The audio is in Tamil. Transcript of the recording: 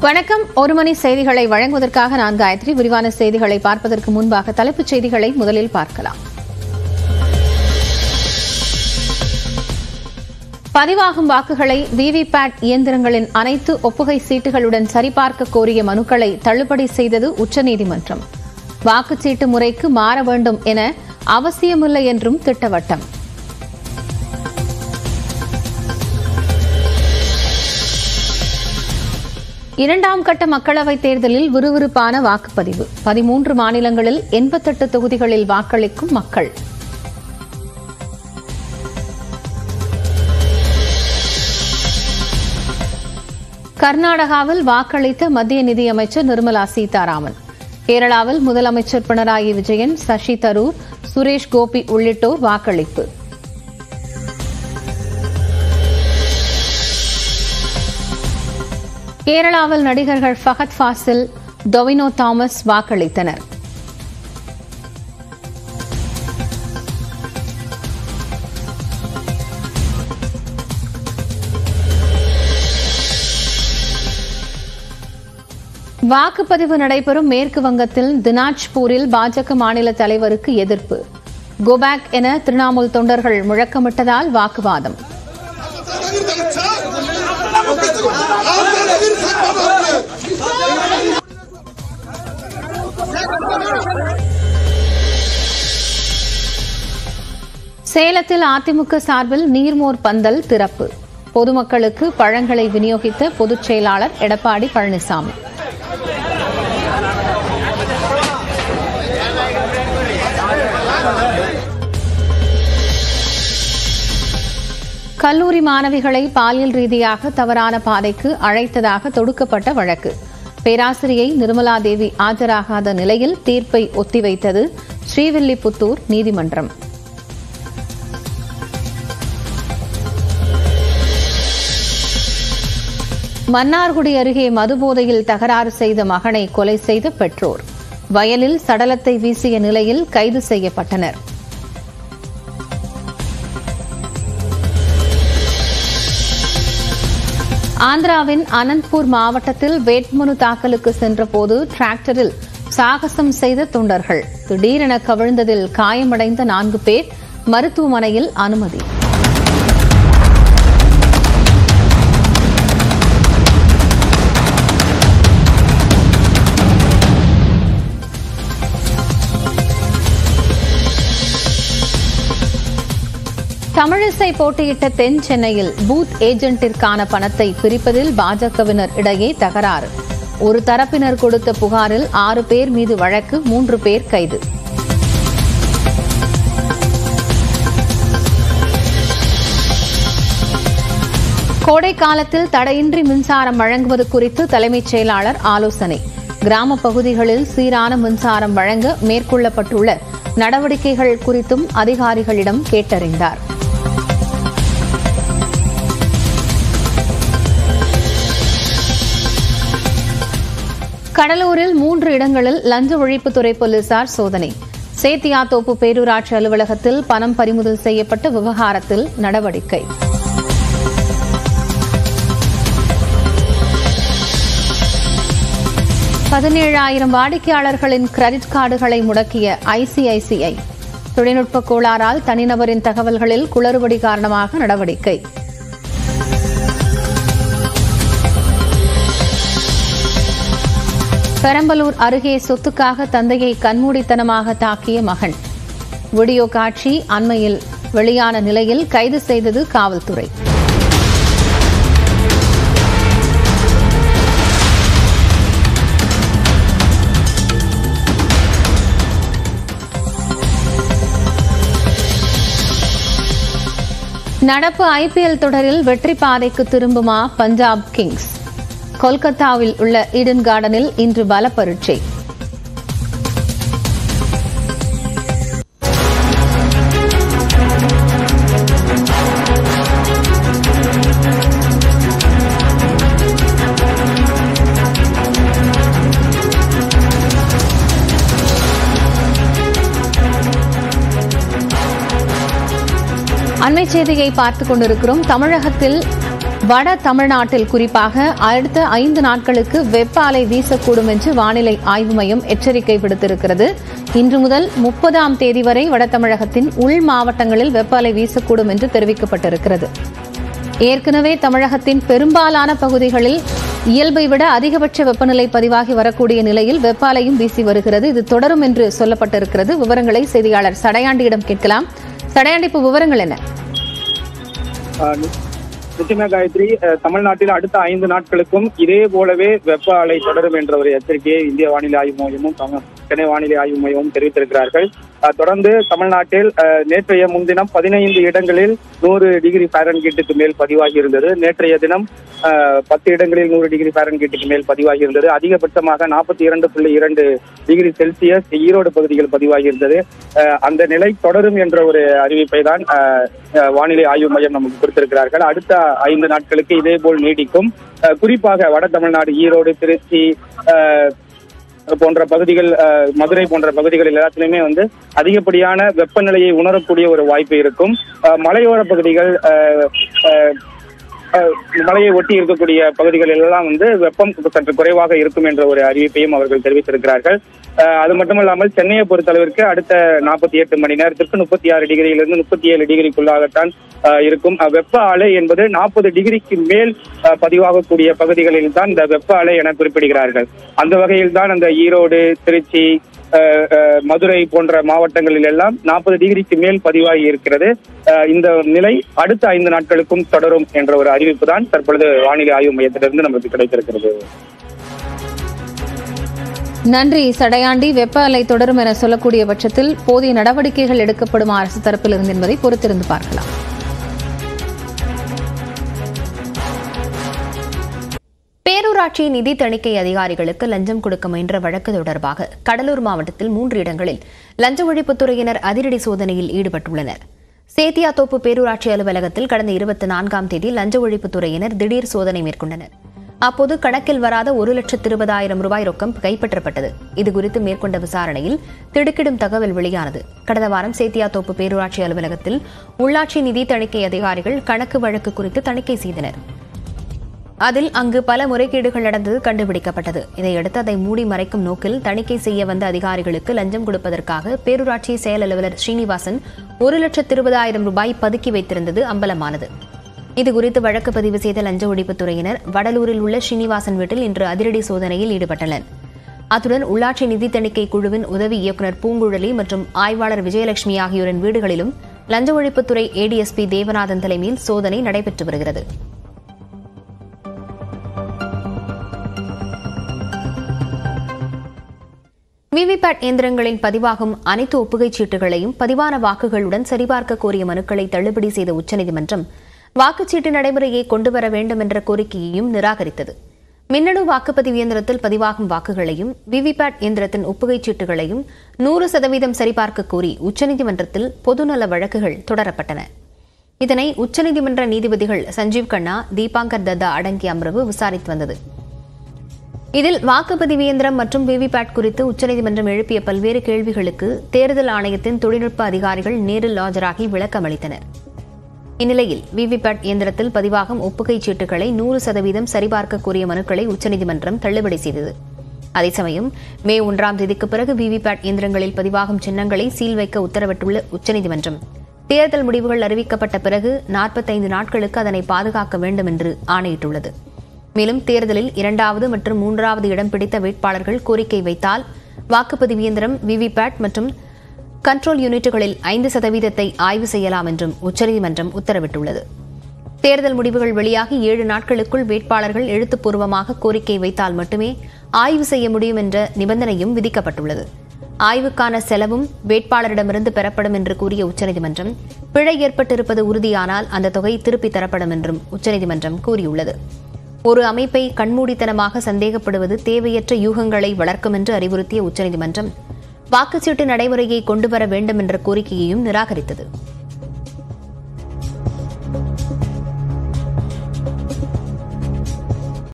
வணக்கம். ஒரு மணி செய்திகளை வழங்குவதற்காக நான் காயத்ரி. விரிவான செய்திகளை பார்ப்பதற்கு முன்பாக தலைப்புச் செய்திகளை முதலில் பார்க்கலாம். பதிவாகும் வாக்குகளை விவிபேட் இயந்திரங்களின் அனைத்து ஒப்புகை சீட்டுகளுடன் சரிபார்க்க கோரிய மனுக்களை தள்ளுபடி செய்தது உச்சநீதிமன்றம். வாக்குச்சீட்டு முறைக்கு மாற வேண்டும் என அவசியமில்லை என்றும் திட்டவட்டம். இரண்டாம் கட்ட மக்களவைத் தேர்தலில் விறுவிறுப்பான வாக்குப்பதிவு. 13 மாநிலங்களில் 88 தொகுதிகளில் வாக்களிக்கும் மக்கள். கர்நாடகாவில் வாக்களித்த மத்திய நிதியமைச்சர் நிர்மலா சீதாராமன். கேரளாவில் முதலமைச்சர் பினராயி விஜயன், சசி தரூர், சுரேஷ் கோபி உள்ளிட்டோர் வாக்களிப்பு. கேரளாவில் நடிகர்கள் ஃபஹத் ஃபாசில், டொவினோ தாமஸ் வாக்களித்தனர். வாக்குப்பதிவு நடைபெறும் மேற்கு வங்கத்தில் தினாஜ்பூரில் பாஜக மாநில தலைவருக்கு எதிர்ப்பு. கோபேக் என திரிணாமுல் தொண்டர்கள் முழக்கமிட்டதால் வாக்குவாதம். சேலத்தில் அதிமுக சார்பில் நீர்மோர் பந்தல் திறப்பு. பொதுமக்களுக்கு பழங்களை விநியோகித்த பொதுச் செயலாளர் எடப்பாடி பழனிசாமி. கல்லூரி மாணவிகளை பாலியல் ரீதியாக தவறான பாதைக்கு அழைத்ததாக தொடுக்கப்பட்ட வழக்கு. பேராசிரியை நிர்மலா தேவி ஆஜராகாத நிலையில் தீர்ப்பை ஒத்திவைத்தது ஸ்ரீவில்லிபுத்தூர் நீதிமன்றம். மன்னார்குடி அருகே மதுபோதையில் தகராறு செய்த மகனை கொலை செய்த பெற்றோர். வயலில் சடலத்தை வீசிய நிலையில் கைது செய்யப்பட்டனர். ஆந்திராவின் அனந்த்பூர் மாவட்டத்தில் வேட்புமனு தாக்கலுக்கு சென்றபோது டிராக்டரில் சாகசம் செய்த தொண்டர்கள். திடீரென கவிழ்ந்ததில் காயமடைந்த 4 பேர் மருத்துவமனையில் அனுமதி. தமிழிசை போட்டியிட்ட தென் சென்னையில் பூத் ஏஜென்ட்டிற்கான பணத்தை பிரிப்பதில் பாஜகவினர் இடையே தகராறு. ஒரு தரப்பினர் கொடுத்த புகாரில் 6 பேர் மீது வழக்கு, 3 பேர் கைது. கோடை காலத்தில் தடையின்றி மின்சாரம் வழங்குவது குறித்து தலைமைச் செயலாளர் ஆலோசனை. கிராம பகுதிகளில் சீரான மின்சாரம் வழங்க மேற்கொள்ளப்பட்டுள்ள நடவடிக்கைகள் குறித்தும் அதிகாரிகளிடம் கேட்டறிந்தார். கடலூரில் 3 இடங்களில் லஞ்ச ஒழிப்புத்துறை போலீசார் சோதனை. சேத்தியாத்தோப்பு பேரூராட்சி அலுவலகத்தில் பணம் பறிமுதல் செய்யப்பட்ட விவகாரத்தில் நடவடிக்கை. $17,000 வாடிக்கையாளர்களின் கிரெடிட் கார்டுகளை முடக்கிய ஐசிஐசிஐ. தொழில்நுட்ப கோளாறால் தனிநபரின் தகவல்களில் குளறுபடி காரணமாக நடவடிக்கை. பெரம்பலூர் அருகே சொத்துக்காக தந்தையை கண்மூடித்தனமாக தாக்கிய மகன். வீடியோ காட்சி அண்மையில் வெளியான நிலையில் கைது செய்தது காவல்துறை. நடப்பு ஐபிஎல் தொடரில் வெற்றி பாதைக்கு திரும்புமா பஞ்சாப் கிங்ஸ்? கொல்கத்தாவில் உள்ள ஈடன் கார்டனில் இன்று பல பரீட்சை. அண்மைச் செய்தியை பார்த்துக் கொண்டிருக்கிறோம். தமிழகத்தில் வட தமிழ்நாட்டில் குறிப்பாக அடுத்த 5 நாட்களுக்கு வெப்ப அலை வீசக்கூடும் என்று வானிலை ஆய்வு மையம் எச்சரிக்கை விடுத்திருக்கிறது. இன்று முதல் 30ஆம் தேதி வரை வட தமிழகத்தின் உள் மாவட்டங்களில் வெப்ப அலை வீசக்கூடும் என்று தெரிவிக்கப்பட்டிருக்கிறது. ஏற்கனவே தமிழகத்தின் பெரும்பாலான பகுதிகளில் இயல்பை விட அதிகபட்ச வெப்பநிலை பதிவாகி வரக்கூடிய நிலையில் வெப்ப அலையும் வீசி வருகிறது. இது தொடரும் என்று சொல்லப்பட்டிருக்கிறது. விவரங்களை செய்தியாளர் சடையாண்டியிடம் கேட்கலாம். சடையாண்டி, இப்ப விவரங்கள் என்ன? நிச்சயமா காயத்ரி, தமிழ்நாட்டில் அடுத்த 5 நாட்களுக்கும் இதே போலவே வெப்ப அலை தொடரும் என்ற ஒரு எச்சரிக்கையை இந்திய வானிலை ஆய்வு மையமும் சென்னை வானிலை ஆய்வு மையமும் தெரிவித்திருக்கிறார்கள். தொடர்ந்து தமிழ்நாட்டில் நேற்றைய முன்தினம் 15 இடங்களில் 100 டிகிரி ஃபாரன்ஹீட்டுக்கு மேல் பதிவாகி இருந்தது. நேற்றைய தினம் 10 இடங்களில் 100 டிகிரி ஃபாரன்ஹீட்டுக்கு மேல் பதிவாகி இருந்தது. அதிகபட்சமாக 42.2 டிகிரி செல்சியஸ் ஈரோடு பகுதிகள் பதிவாகி இருந்தது. அந்த நிலை தொடரும் என்ற ஒரு அறிவிப்பை தான் வானிலை ஆய்வு மையம் நமக்கு கொடுத்திருக்கிறார்கள். அடுத்த 5 நாட்களுக்கு இதே போல் நீடிக்கும். குறிப்பாக வட தமிழ்நாடு, ஈரோடு, திருச்சி போன்ற பகுதிகள், மதுரை போன்ற பகுதிகள் எல்லாத்திலுமே அதிகப்படியான வெப்பநிலையை உணரக்கூடிய ஒரு வாய்ப்பு இருக்கும். மலையோர பகுதிகள், மலையை ஒட்டி இருக்கக்கூடிய பகுதிகளில் எல்லாம் வெப்பம் சற்று குறைவாக இருக்கும் என்ற ஒரு அறிவிப்பையும் அவர்கள் தெரிவித்திருக்கிறார்கள். அது மட்டுமல்லாமல் சென்னையை பொறுத்தளவிற்கு அடுத்த 48 மணி நேரத்திற்கு 36 டிகிரியிலிருந்து 37 டிகிரிக்குள்ளாகத்தான் இருக்கும். வெப்ப அலை என்பது 40 டிகிரிக்கு மேல் பதிவாகக்கூடிய பகுதிகளில் தான் இந்த வெப்ப அலை என குறிப்பிடுகிறார்கள். அந்த வகையில் தான் அந்த ஈரோடு, திருச்சி, மதுரை போன்ற மாவட்டங்களில் எல்லாம் 40 டிகிரிக்கு மேல் பதிவாகி இருக்கிறது. இந்த நிலை அடுத்த 5 நாட்களுக்கும் தொடரும் என்ற ஒரு அறிவிப்பு தான் தற்பொழுது வானிலை ஆய்வு மையத்திலிருந்து நமக்கு கிடைத்திருக்கிறது. நன்றி சடையாண்டி. வெப்ப அலை தொடரும் என சொல்லக்கூடிய பட்சத்தில் போதிய நடவடிக்கைகள் எடுக்கப்படும் அரசு தரப்பில் இருந்து என்பதை பொறுத்திருந்து பார்க்கலாம். பேரூராட்சி நிதி தணிக்கை அதிகாரிகளுக்கு லஞ்சம் கொடுக்க முயன்ற வழக்கு தொடர்பாக கடலூர் மாவட்டத்தில் 3 இடங்களில் லஞ்ச ஒழிப்புத்துறையினர் அதிரடி சோதனையில் ஈடுபட்டுள்ளனர். சேத்தியாத்தோப்பு பேரூராட்சி அலுவலகத்தில் கடந்த 24ஆம் தேதி லஞ்ச ஒழிப்புத்துறையினர் திடீர் சோதனை மேற்கொண்டனர். அப்போது கணக்கில் வராத 1,20,000 ரூபாய் ரொக்கம் கைப்பற்றப்பட்டது. இதுகுறித்து மேற்கொண்ட விசாரணையில் திடுக்கிடும் தகவல் வெளியானது. கடந்த வாரம் சேத்தியாத்தோப்பு பேரூராட்சி அலுவலகத்தில் உள்ளாட்சி நிதி தணிக்கை அதிகாரிகள் கணக்கு வழக்கு குறித்து தணிக்கை செய்தனர். அதில் அங்கு பல முறைகேடுகள் நடந்தது கண்டுபிடிக்கப்பட்டது. இதையடுத்து அதை மூடி மறைக்கும் நோக்கில் தணிக்கை செய்ய வந்த அதிகாரிகளுக்கு லஞ்சம் கொடுப்பதற்காக பேரூராட்சி செயல் அலுவலர் ஸ்ரீனிவாசன் 1,20,000 ரூபாய் பதுக்கி வைத்திருந்தது அம்பலமானது. இதுகுறித்து வழக்கு பதிவு செய்த லஞ்ச ஒழிப்புத்துறையினர் வடலூரில் உள்ள ஸ்ரீனிவாசன் வீட்டில் இன்று அதிரடி சோதனையில் ஈடுபட்டனர். அத்துடன் உள்ளாட்சி நிதி தணிக்கை குழுவின் உதவி இயக்குநர் பூங்குழலி மற்றும் ஆய்வாளர் விஜயலட்சுமி ஆகியோரின் வீடுகளிலும் லஞ்ச ஒழிப்புத்துறை ADSP தேவநாதன் தலைமையில் சோதனை நடைபெற்று வருகிறது. விவிபேட் இயந்திரங்களின் பதிவாகும் அனைத்து ஒப்புகைச் சீட்டுகளையும் பதிவான வாக்குகளுடன் சரிபார்க்க கோரிய மனுக்களை தள்ளுபடி செய்த உச்சநீதிமன்றம் வாக்குச்சீட்டு நடைமுறையை கொண்டுவர வேண்டும் என்ற கோரிக்கையையும் நிராகரித்தது. மின்னணு வாக்குப்பதிவு இயந்திரத்தில் பதிவாகும் வாக்குகளையும் விவிபேட் இயந்திரத்தின் ஒப்புகைச் சீட்டுகளையும் 100% சரிபார்க்க கோரி உச்சநீதிமன்றத்தில் பொதுநல வழக்குகள் தொடரப்பட்டன. இதனை உச்சநீதிமன்ற நீதிபதிகள் சஞ்சீவ் கண்ணா, தீபாங்கர் தத்தா அடங்கிய அமர்வு விசாரித்து வந்தது. இதில் வாக்குப்பதிவு இயந்திரம் மற்றும் விவிபேட் குறித்து உச்சநீதிமன்றம் எழுப்பிய பல்வேறு கேள்விகளுக்கு தேர்தல் ஆணையத்தின் தொழில்நுட்ப அதிகாரிகள் நேரில் ஆஜராகி விளக்கம் அளித்தனர். இந்நிலையில் விவிபேட் இயந்திரத்தில் பதிவாகும் ஒப்புகைச் சீட்டுகளை 100% சரிபார்க்க கோரிய மனுக்களை உச்சநீதிமன்றம் தள்ளுபடி செய்தது. அதே சமயம் மே 1ஆம் தேதிக்கு பிறகு விவிபேட் இயந்திரங்களில் பதிவாகும் சின்னங்களை சீல் வைக்க உத்தரவிட்டுள்ள உச்சநீதிமன்றம் தேர்தல் முடிவுகள் அறிவிக்கப்பட்ட பிறகு 45 நாட்களுக்கு அதனை பாதுகாக்க வேண்டும் என்று ஆணையிட்டுள்ளது. மேலும் தேர்தலில் 2வது மற்றும் 3வது இடம் பிடித்த வேட்பாளர்கள் கோரிக்கை வைத்தால் வாக்குப்பதிவு இயந்திரம், விவிபேட் மற்றும் கண்ட்ரோல் யூனிட்டுகளில் 5% ஆய்வு செய்யலாம் என்றும் உச்சநீதிமன்றம் உத்தரவிட்டுள்ளது. தேர்தல் முடிவுகள் வெளியாகி 7 நாட்களுக்குள் வேட்பாளர்கள் எழுத்துப்பூர்வமாக கோரிக்கை வைத்தால் மட்டுமே ஆய்வு செய்ய முடியும் என்ற நிபந்தனையும் விதிக்கப்பட்டுள்ளது. ஆய்வுக்கான செலவும் வேட்பாளரிடமிருந்து பெறப்படும் என்று கூறிய உச்சநீதிமன்றம் பிழை ஏற்பட்டிருப்பது உறுதியானால் அந்த தொகை திருப்பித் தரப்படும் என்றும் உச்சநீதிமன்றம் கூறியுள்ளது. ஒரு அமைப்பை கண்மூடித்தனமாக சந்தேகப்படுவது தேவையற்ற யூகங்களை வளர்க்கும் என்று அறிவுறுத்திய உச்சநீதிமன்றம் வாக்குச்சீட்டு நடைமுறையை கொண்டுவர வேண்டும் என்ற கோரிக்கையையும் நிராகரித்தது.